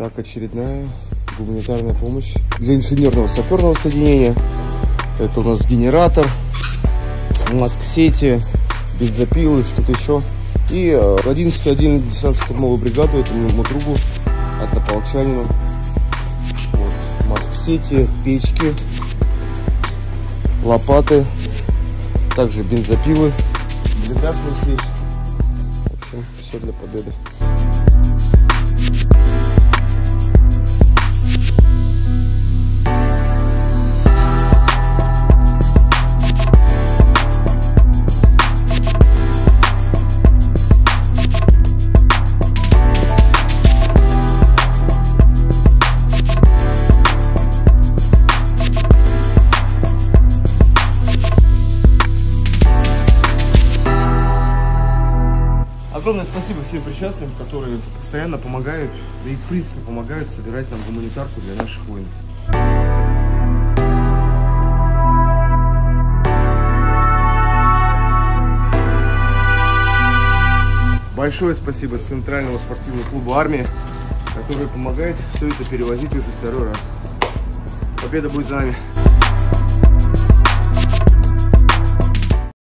Так, очередная гуманитарная помощь для инженерного саперного соединения. Это у нас генератор, маск-сети, бензопилы, что-то еще. И 11-ю отдельную десантно-штурмовую бригаду, это моему другу, однополчанину. Вот, маск-сети, печки, лопаты, также бензопилы, блиндажная сеть. В общем, все для победы. Огромное спасибо всем причастным, которые постоянно помогают, да и в принципе помогают собирать нам гуманитарку для наших воинов. Большое спасибо Центральному спортивному клубу «Армия», который помогает все это перевозить уже второй раз. Победа будет за нами.